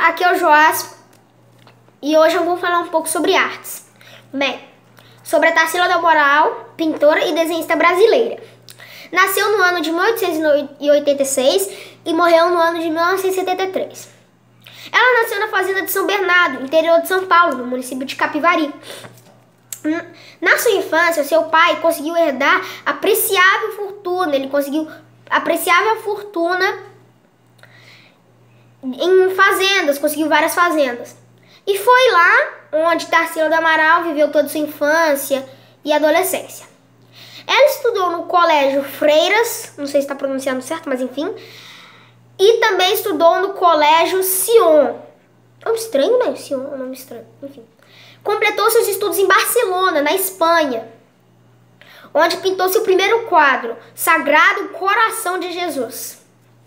aqui é o Joás e hoje eu vou falar um pouco sobre artes. Bem, sobre a Tarsila do Amaral, pintora e desenhista brasileira. Nasceu no ano de 1886 e morreu no ano de 1973. Ela nasceu na fazenda de São Bernardo, interior de São Paulo, no município de Capivari. Na sua infância, seu pai conseguiu herdar apreciável fortuna. Ele conseguiu apreciável fortuna em fazendas, conseguiu várias fazendas. E foi lá onde Tarsila do Amaral viveu toda a sua infância e adolescência. Ela estudou no Colégio Freiras, não sei se está pronunciando certo, mas enfim. E também estudou no Colégio Sion. Nome estranho, né? Sion é um nome estranho, enfim. Completou seus estudos em Barcelona, na Espanha, onde pintou seu primeiro quadro, Sagrado Coração de Jesus.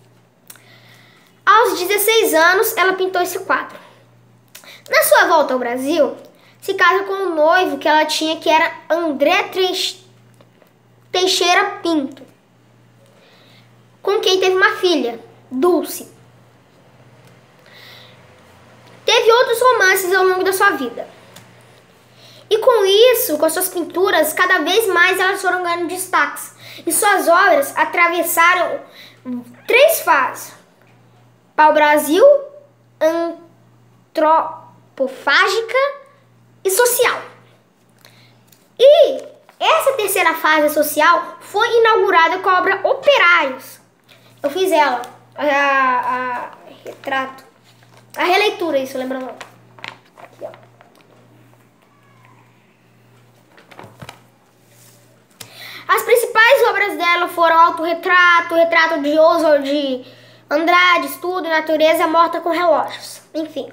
Aos 16 anos, ela pintou esse quadro. Na sua volta ao Brasil, se casa com um noivo que ela tinha, que era André Teixeira Pinto, com quem teve uma filha, Dulce. Teve outros romances ao longo da sua vida. E com isso, com suas pinturas, cada vez mais elas foram ganhando destaques. E suas obras atravessaram 3 fases: pau-brasil, antropofágica e social. E essa terceira fase social foi inaugurada com a obra Operários. Eu fiz ela, a retrato, a releitura, isso, lembra não? Aqui, ó. As principais obras dela foram Autorretrato, Retrato de Oswald Andrade, Estudo, Natureza Morta com Relógios, enfim.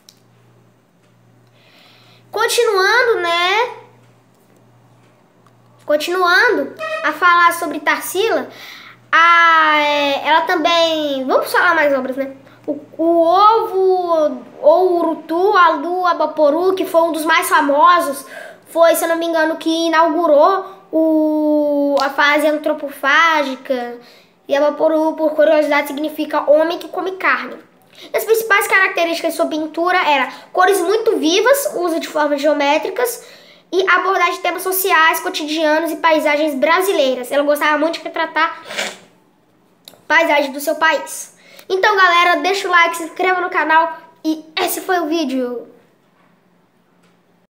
Continuando a falar sobre Tarsila, ela também... Vamos falar mais obras, né? O Ovo, ou Urutu, a Lua, Abaporu, que foi um dos mais famosos, foi, se eu não me engano, que inaugurou a fase antropofágica. E Abaporu, por curiosidade, significa homem que come carne. As principais características de sua pintura eram cores muito vivas, uso de formas geométricas e abordagem de temas sociais, cotidianos e paisagens brasileiras. Ela gostava muito de retratar paisagens do seu país. Então, galera, deixa o like, se inscreva no canal e esse foi o vídeo.